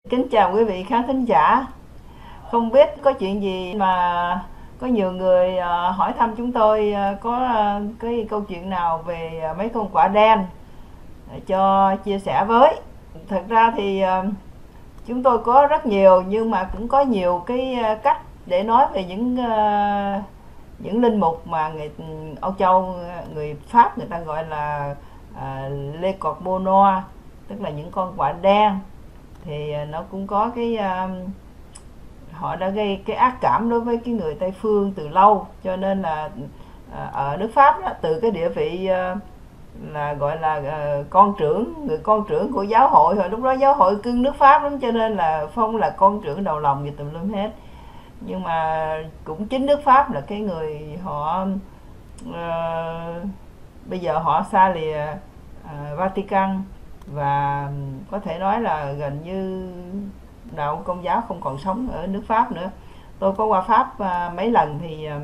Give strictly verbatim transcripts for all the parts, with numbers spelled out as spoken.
Kính chào quý vị khán thính giả. Không biết có chuyện gì mà có nhiều người ờ, hỏi thăm chúng tôi, ờ, có ờ, cái câu chuyện nào về ờ, mấy con quả đen cho chia sẻ với. Thật ra thì ờ, chúng tôi có rất nhiều, nhưng mà cũng có nhiều cái ờ, cách để nói về những ờ, những linh mục mà người Âu Châu, người Pháp người ta gọi là uh, Le Corbeau Noir, tức là những con quả đen. Thì ờ, nó cũng có cái ờ, họ đã gây cái ác cảm đối với cái người Tây phương từ lâu, cho nên là ờ, ở nước Pháp đó, từ cái địa vị ờ, là gọi là ờ, con trưởng, người con trưởng của giáo hội, hồi lúc đó giáo hội cưng nước Pháp lắm, cho nên là phong là con trưởng đầu lòng gì tùm lum hết. Nhưng mà cũng chính nước Pháp là cái người họ ờ, bây giờ họ xa lìa ờ, Vatican, và có thể nói là gần như đạo công giáo không còn sống ở nước Pháp nữa. Tôi có qua Pháp à, mấy lần thì à,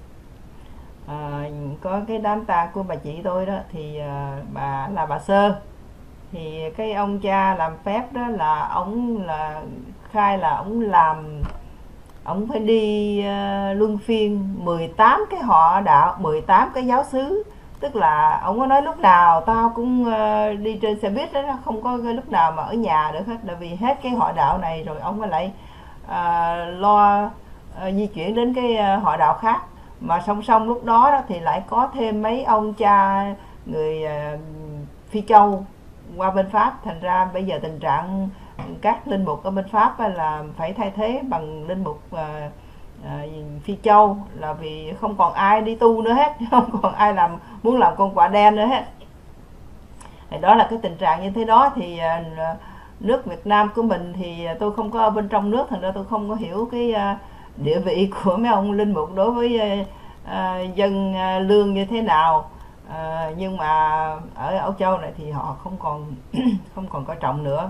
à, có cái đám tang của bà chị tôi đó, thì à, bà là bà Sơ, thì cái ông cha làm phép đó là ông là khai là ông làm ông phải đi uh, luân phiên mười tám cái họ đạo, mười tám cái giáo xứ. Tức là ông có nói lúc nào tao cũng uh, đi trên xe buýt đó, không có lúc nào mà ở nhà được hết, là vì hết cái họ đạo này rồi ông mới lại uh, lo uh, di chuyển đến cái uh, họ đạo khác. Mà song song lúc đó, đó thì lại có thêm mấy ông cha người uh, Phi Châu qua bên Pháp, thành ra bây giờ tình trạng các linh mục ở bên Pháp là phải thay thế bằng linh mục à, à, Phi Châu, là vì không còn ai đi tu nữa hết, không còn ai làm muốn làm con quả đen nữa hết. Thì đó là cái tình trạng như thế đó. Thì à, nước Việt Nam của mình thì tôi không có ở bên trong nước, thành ra tôi không có hiểu cái à, địa vị của mấy ông linh mục đối với à, dân à, lương như thế nào. À, nhưng mà ở Âu Châu này thì họ không còn không còn coi trọng nữa.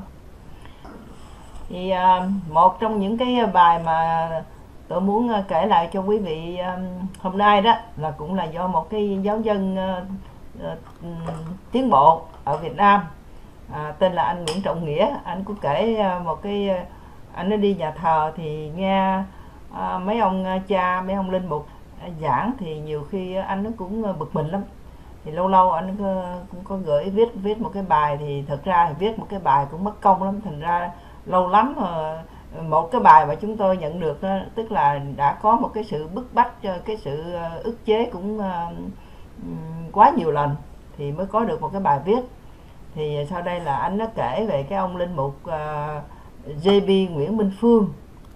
Thì à, một trong những cái bài mà tôi muốn kể lại cho quý vị à, hôm nay đó là cũng là do một cái giáo dân à, à, tiến bộ ở Việt Nam, à, tên là anh Nguyễn Trọng Nghĩa. Anh cũng kể à, một cái à, anh nó đi nhà thờ thì nghe à, mấy ông cha, mấy ông linh mục à, giảng, thì nhiều khi anh nó cũng bực mình lắm. Thì lâu lâu anh cũng có gửi viết viết một cái bài, thì thật ra thì viết một cái bài cũng mất công lắm, thành ra lâu lắm mà một cái bài mà chúng tôi nhận được đó, tức là đã có một cái sự bức bách, cái sự ức chế cũng quá nhiều lần thì mới có được một cái bài viết. Thì sau đây là anh nó kể về cái ông linh mục uh, gi bê Nguyễn Minh Phương.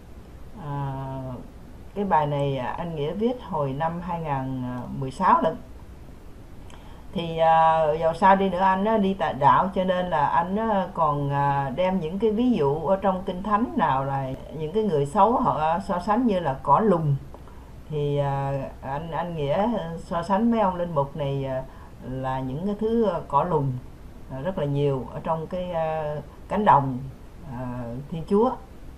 Uh, cái bài này anh Nghĩa viết hồi năm hai không một sáu lần. Thì uh, dầu sao đi nữa anh nó đi tại đạo, cho nên là anh nó còn uh, đem những cái ví dụ ở trong kinh thánh nào là những cái người xấu họ so sánh như là cỏ lùng. Thì uh, anh anh Nghĩa so sánh mấy ông linh mục này uh, là những cái thứ uh, cỏ lùng uh, rất là nhiều ở trong cái uh, cánh đồng uh, Thiên Chúa.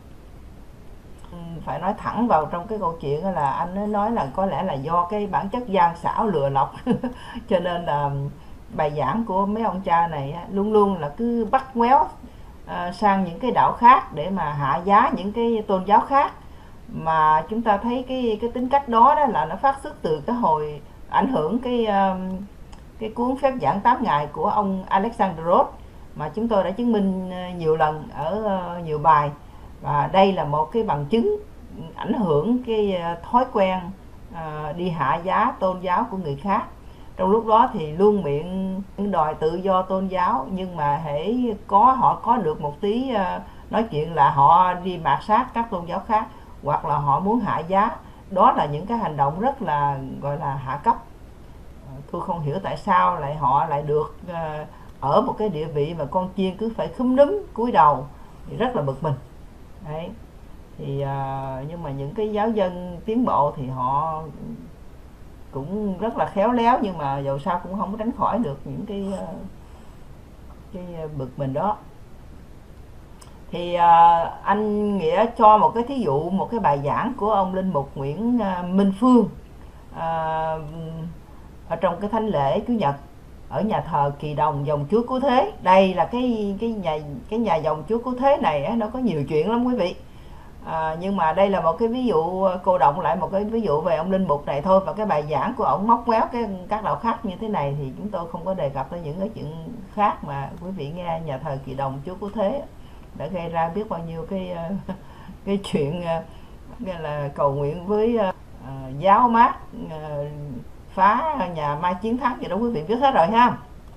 Phải nói thẳng vào trong cái câu chuyện là anh nói là có lẽ là do cái bản chất gian xảo lừa lọc cho nên là bài giảng của mấy ông cha này luôn luôn là cứ bắt ngoéo uh, sang những cái đạo khác để mà hạ giá những cái tôn giáo khác. Mà chúng ta thấy cái cái tính cách đó đó là nó phát xuất từ cái hồi ảnh hưởng cái uh, cái cuốn phép giảng tám ngày của ông Alexander Roth, mà chúng tôi đã chứng minh nhiều lần ở uh, nhiều bài. Và đây là một cái bằng chứng ảnh hưởng cái thói quen à, đi hạ giá tôn giáo của người khác. Trong lúc đó thì luôn miệng đòi tự do tôn giáo, nhưng mà hễ có họ có được một tí à, nói chuyện là họ đi mạt sát các tôn giáo khác, hoặc là họ muốn hạ giá. Đó là những cái hành động rất là gọi là hạ cấp. Tôi không hiểu tại sao lại họ lại được à, ở một cái địa vị mà con chiên cứ phải khúm núm cúi đầu, thì rất là bực mình. Đấy. Thì à, nhưng mà những cái giáo dân tiến bộ thì họ cũng rất là khéo léo, nhưng mà dầu sao cũng không có tránh khỏi được những cái cái bực mình đó. Thì à, anh Nghĩa cho một cái thí dụ, một cái bài giảng của ông linh mục Nguyễn à, Minh Phương à, ở trong cái thánh lễ Chủ nhật. ở nhà thờ Kỳ Đồng dòng Chúa Cứu Thế. Đây là cái cái nhà cái nhà dòng Chúa Cứu Thế này nó có nhiều chuyện lắm quý vị. À, nhưng mà đây là một cái ví dụ, cô động lại một cái ví dụ về ông linh mục này thôi, và cái bài giảng của ông móc méo cái các đạo khác như thế này thì chúng tôi không có đề cập tới những cái chuyện khác mà quý vị nghe nhà thờ Kỳ Đồng Chúa Cứu Thế đã gây ra biết bao nhiêu cái cái chuyện cái là cầu nguyện với uh, giáo mát, uh, phá nhà Mai Chiến Thắng gì đó, quý vị biết hết rồi ha.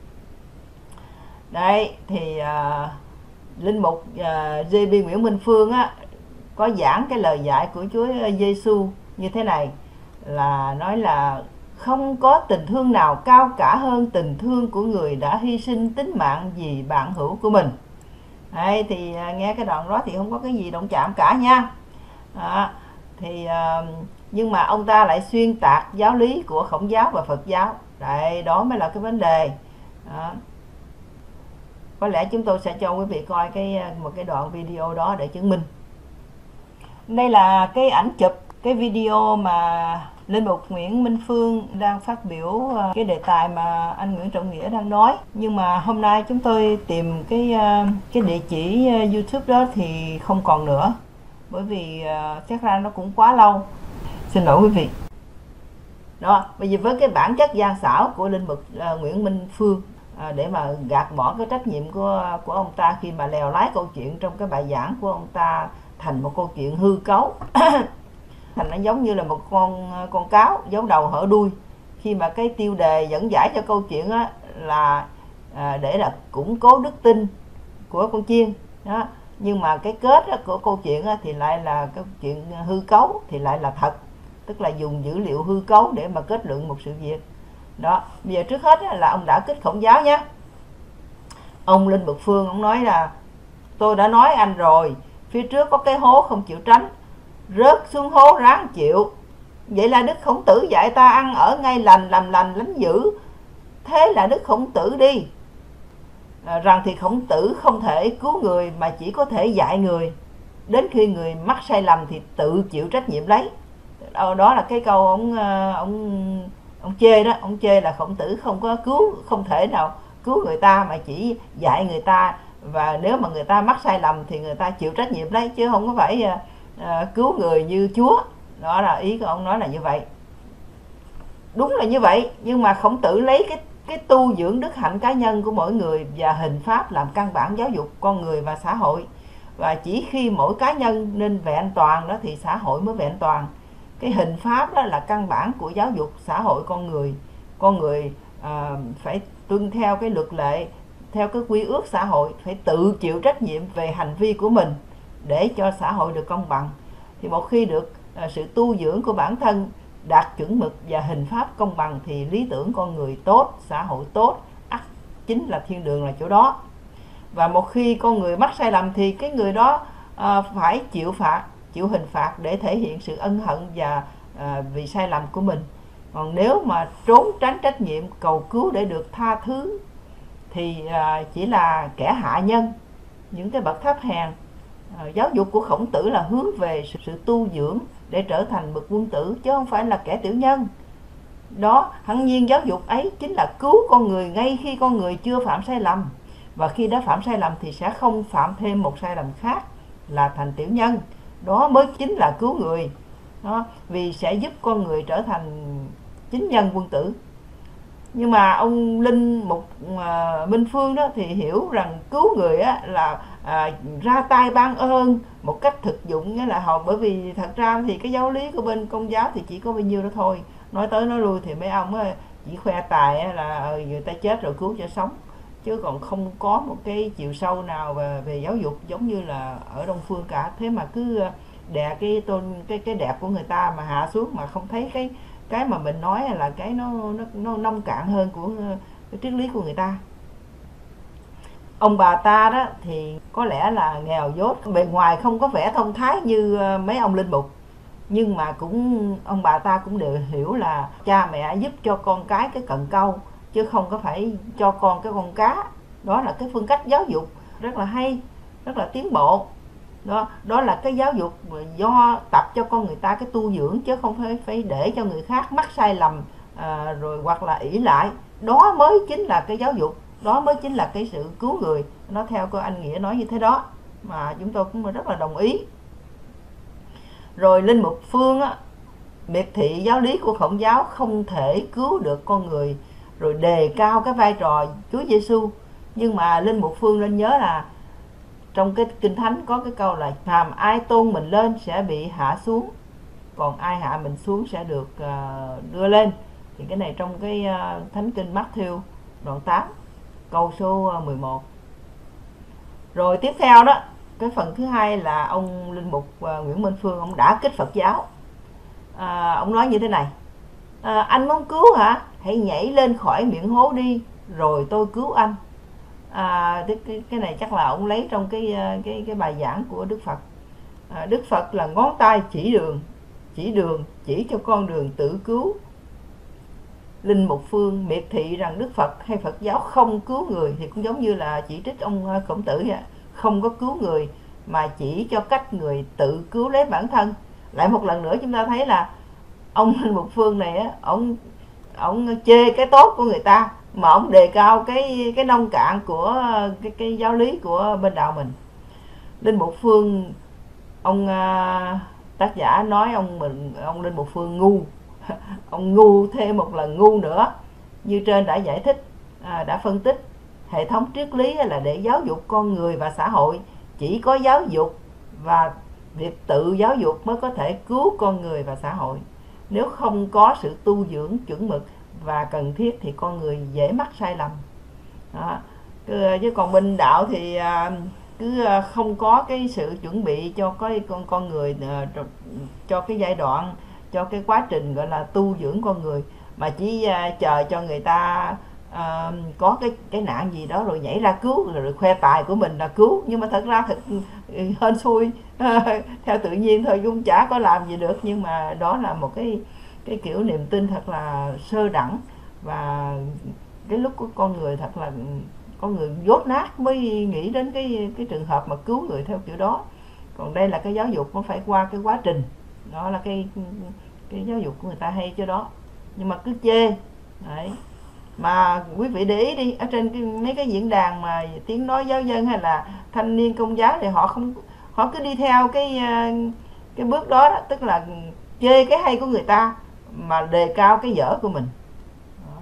Đây thì uh, linh mục uh, giê bê Nguyễn Minh Phương á có giảng cái lời dạy của Chúa Giêsu như thế này, là nói là không có tình thương nào cao cả hơn tình thương của người đã hy sinh tính mạng vì bạn hữu của mình. Đây thì uh, nghe cái đoạn đó thì không có cái gì động chạm cả nha. Đó, thì uh, nhưng mà ông ta lại xuyên tạc giáo lý của Khổng giáo và Phật giáo. Đây, đó mới là cái vấn đề. Đó. Có lẽ chúng tôi sẽ cho quý vị coi cái một cái đoạn video đó để chứng minh. Đây là cái ảnh chụp cái video mà linh mục Nguyễn Minh Phương đang phát biểu cái đề tài mà anh Nguyễn Trọng Nghĩa đang nói. Nhưng mà hôm nay chúng tôi tìm cái cái địa chỉ YouTube đó thì không còn nữa, bởi vì uh, chắc ra nó cũng quá lâu. Xin lỗi quý vị. Đó, bây giờ với cái bản chất gian xảo của linh mục uh, Nguyễn Minh Phương, uh, để mà gạt bỏ cái trách nhiệm của của ông ta khi mà lèo lái câu chuyện trong cái bài giảng của ông ta thành một câu chuyện hư cấu. Thành nó giống như là một con con cáo giấu đầu hở đuôi, khi mà cái tiêu đề dẫn giải cho câu chuyện á, là uh, để là củng cố đức tin của con chiên đó. Nhưng mà cái kết của câu chuyện thì lại là cái chuyện hư cấu, thì lại là thật, tức là dùng dữ liệu hư cấu để mà kết luận một sự việc đó. Bây giờ trước hết là ông đã kích Khổng giáo nhé. Ông linh mục Phương ông nói là tôi đã nói anh rồi, phía trước có cái hố không chịu tránh, rớt xuống hố ráng chịu. Vậy là Đức Khổng Tử dạy ta ăn ở ngay lành, làm lành lánh dữ. Thế là Đức Khổng Tử đi À, rằng thì Khổng Tử không thể cứu người mà chỉ có thể dạy người. Đến khi người mắc sai lầm thì tự chịu trách nhiệm lấy. Đó là cái câu ông ông ông chê đó, ông chê là Khổng Tử không có cứu, không thể nào cứu người ta mà chỉ dạy người ta, và nếu mà người ta mắc sai lầm thì người ta chịu trách nhiệm lấy, chứ không có phải uh, cứu người như Chúa. Đó là ý của ông nói là như vậy. Đúng là như vậy, nhưng mà Khổng Tử lấy cái cái tu dưỡng đức hạnh cá nhân của mỗi người và hình pháp làm căn bản giáo dục con người và xã hội. Và chỉ khi mỗi cá nhân nên vẹn toàn đó thì xã hội mới vẹn toàn. Cái hình pháp đó là căn bản của giáo dục xã hội con người. Con người à, phải tuân theo cái luật lệ, theo cái quy ước xã hội, phải tự chịu trách nhiệm về hành vi của mình để cho xã hội được công bằng. Thì một khi được à, sự tu dưỡng của bản thân đạt chuẩn mực và hình pháp công bằng thì lý tưởng con người tốt, xã hội tốt, ắt chính là thiên đường là chỗ đó. Và một khi con người mắc sai lầm thì cái người đó à, phải chịu phạt, chịu hình phạt để thể hiện sự ân hận và à, vì sai lầm của mình. Còn nếu mà trốn tránh trách nhiệm, cầu cứu để được tha thứ thì à, chỉ là kẻ hạ nhân, những cái bậc thấp hèn. À, giáo dục của Khổng Tử là hướng về sự, sự tu dưỡng để trở thành bậc quân tử, chứ không phải là kẻ tiểu nhân. Đó, hẳn nhiên giáo dục ấy chính là cứu con người ngay khi con người chưa phạm sai lầm, và khi đã phạm sai lầm thì sẽ không phạm thêm một sai lầm khác là thành tiểu nhân. Đó mới chính là cứu người. Đó, vì sẽ giúp con người trở thành chính nhân quân tử. Nhưng mà ông linh mục uh, Minh Phương đó thì hiểu rằng cứu người á, là à, ra tay ban ơn một cách thực dụng, nghĩa là họ, bởi vì thật ra thì cái giáo lý của bên Công giáo thì chỉ có bao nhiêu đó thôi. Nói tới nói lui thì mấy ông á, chỉ khoe tài á, là người ta chết rồi cứu cho sống, chứ còn không có một cái chiều sâu nào về, về giáo dục giống như là ở Đông Phương cả. Thế mà cứ đè cái tôn cái cái đẹp của người ta mà hạ xuống, mà không thấy cái cái mà mình nói là cái nó nó nó nông cạn hơn của cái triết lý của người ta. Ông bà ta đó thì có lẽ là nghèo dốt, bề ngoài không có vẻ thông thái như mấy ông linh mục, nhưng mà cũng ông bà ta cũng đều hiểu là cha mẹ giúp cho con cái cái cần câu, chứ không có phải cho con cái con cá. Đó là cái phương cách giáo dục rất là hay, rất là tiến bộ. Đó, đó là cái giáo dục do tập cho con người ta cái tu dưỡng, chứ không phải phải để cho người khác mắc sai lầm à, rồi hoặc là ỷ lại đó mới chính là cái giáo dục, đó mới chính là cái sự cứu người. Nó theo cô anh Nghĩa nói như thế đó, mà chúng tôi cũng rất là đồng ý. Rồi Linh Mục Phương á, miệt thị giáo lý của Khổng giáo không thể cứu được con người, rồi đề cao cái vai trò Chúa Giêsu. Nhưng mà Linh Mục Phương nên nhớ là trong cái Kinh Thánh có cái câu là phàm ai tôn mình lên sẽ bị hạ xuống, còn ai hạ mình xuống sẽ được uh, đưa lên. Thì cái này trong cái uh, Thánh Kinh Matthew đoạn tám câu số mười một. Rồi tiếp theo đó, cái phần thứ hai là ông Linh Mục uh, Nguyễn Minh Phương, ông đã kích Phật giáo. À, ông nói như thế này: à, anh muốn cứu hả? Hãy nhảy lên khỏi miệng hố đi, rồi tôi cứu anh. À, cái, cái này chắc là ông lấy trong cái cái cái bài giảng của Đức Phật. À, Đức Phật là ngón tay chỉ đường, chỉ đường, chỉ cho con đường tự cứu. Linh Mục Phương miệt thị rằng Đức Phật hay Phật giáo không cứu người, thì cũng giống như là chỉ trích ông Khổng Tử vậy, không có cứu người mà chỉ cho cách người tự cứu lấy bản thân. Lại một lần nữa chúng ta thấy là ông Linh Mục Phương này á, ông ông chê cái tốt của người ta mà ông đề cao cái cái nông cạn của cái, cái giáo lý của bên đạo mình. Linh Mục Phương, ông uh, tác giả nói ông mình ông Linh Mục Phương ngu. Ông ngu thêm một lần ngu nữa. Như trên đã giải thích, à, đã phân tích, hệ thống triết lý là để giáo dục con người và xã hội. Chỉ có giáo dục và việc tự giáo dục mới có thể cứu con người và xã hội. Nếu không có sự tu dưỡng chuẩn mực và cần thiết thì con người dễ mắc sai lầm. Đó. Chứ còn bên đạo thì cứ không có cái sự chuẩn bị cho cái con con người, cho cái giai đoạn, cho cái quá trình gọi là tu dưỡng con người, mà chỉ chờ cho người ta uh, có cái cái nạn gì đó rồi nhảy ra cứu, rồi khoe tài của mình là cứu. Nhưng mà thật ra thật hên xui theo tự nhiên thôi, cũng chả có làm gì được. Nhưng mà đó là một cái cái kiểu niềm tin thật là sơ đẳng, và cái lúc của con người thật là con người dốt nát mới nghĩ đến cái cái trường hợp mà cứu người theo kiểu đó. Còn đây là cái giáo dục nó phải qua cái quá trình, đó là cái cái giáo dục của người ta hay cho đó. Nhưng mà cứ chê đấy. Mà quý vị để ý đi, ở trên cái, mấy cái diễn đàn mà tiếng nói giáo dân hay là thanh niên công giáo thì họ không họ cứ đi theo cái cái bước đó, đó tức là chê cái hay của người ta mà đề cao cái dở của mình. Đó.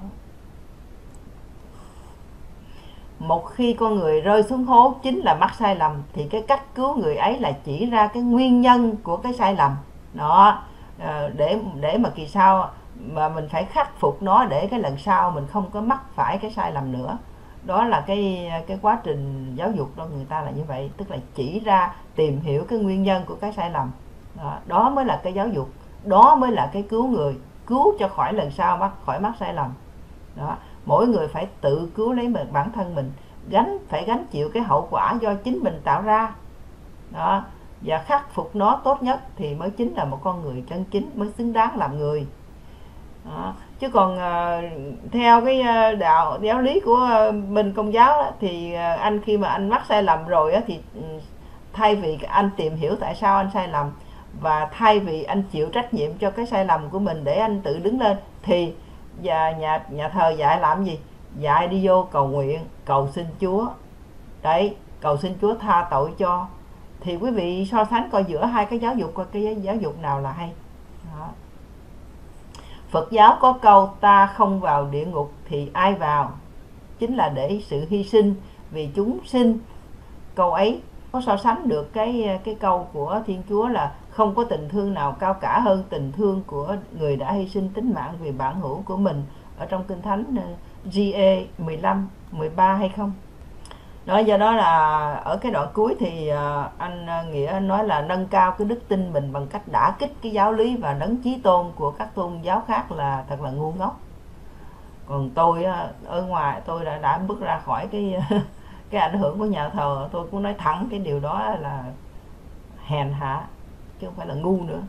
Một khi con người rơi xuống hố chính là mắc sai lầm, thì cái cách cứu người ấy là chỉ ra cái nguyên nhân của cái sai lầm đó, để để mà kỳ sau mà mình phải khắc phục nó, để cái lần sau mình không có mắc phải cái sai lầm nữa. Đó là cái cái quá trình giáo dục của người ta là như vậy, tức là chỉ ra tìm hiểu cái nguyên nhân của cái sai lầm đó, đó mới là cái giáo dục, đó mới là cái cứu người, cứu cho khỏi lần sau mắc khỏi mắc sai lầm đó. Mỗi người phải tự cứu lấy bản thân mình, gánh phải gánh chịu cái hậu quả do chính mình tạo ra đó, và khắc phục nó tốt nhất thì mới chính là một con người chân chính, mới xứng đáng làm người đó. Chứ còn uh, theo cái uh, đạo giáo lý của uh, bên công giáo đó, thì uh, anh khi mà anh mắc sai lầm rồi á, thì uh, thay vì anh tìm hiểu tại sao anh sai lầm, và thay vì anh chịu trách nhiệm cho cái sai lầm của mình để anh tự đứng lên, thì và nhà nhà thờ dạy làm gì? Dạy đi vô cầu nguyện, cầu xin Chúa đấy, cầu xin Chúa tha tội cho. Thì quý vị so sánh coi giữa hai cái giáo dục, coi cái giáo dục nào là hay đó. Phật giáo có câu ta không vào địa ngục thì ai vào, chính là để sự hy sinh vì chúng sinh. Câu ấy có so sánh được cái cái câu của Thiên Chúa là không có tình thương nào cao cả hơn tình thương của người đã hy sinh tính mạng vì bản hữu của mình, ở trong Kinh Thánh G A mười lăm mười ba hay không? Đó, do đó là ở cái đoạn cuối thì anh Nghĩa nói là nâng cao cái đức tin mình bằng cách đả kích cái giáo lý và đấng chí tôn của các tôn giáo khác là thật là ngu ngốc. Còn tôi ở ngoài tôi đã đã bước ra khỏi cái cái ảnh hưởng của nhà thờ, tôi cũng nói thẳng cái điều đó là hèn hạ chứ không phải là ngu nữa.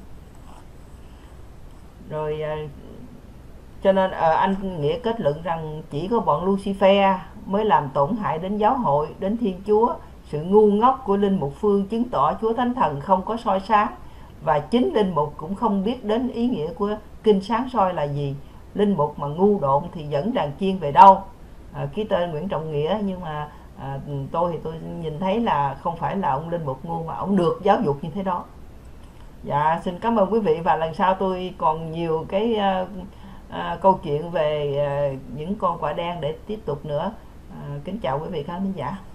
Rồi cho nên anh Nghĩa kết luận rằng chỉ có bọn Lucifer mới làm tổn hại đến giáo hội, đến Thiên Chúa. Sự ngu ngốc của Linh Mục Phương chứng tỏ Chúa Thánh Thần không có soi sáng, và chính Linh Mục cũng không biết đến ý nghĩa của Kinh Sáng Soi là gì, linh mục mà ngu độn thì dẫn đàn chiên về đâu. À, ký tên Nguyễn Trọng Nghĩa, nhưng mà à, tôi thì tôi nhìn thấy là không phải là ông linh mục ngu mà ông được giáo dục như thế đó. Dạ, xin cảm ơn quý vị, và lần sau tôi còn nhiều cái à, à, câu chuyện về à, những con quạ đen để tiếp tục nữa. À, kính chào quý vị khán thính giả.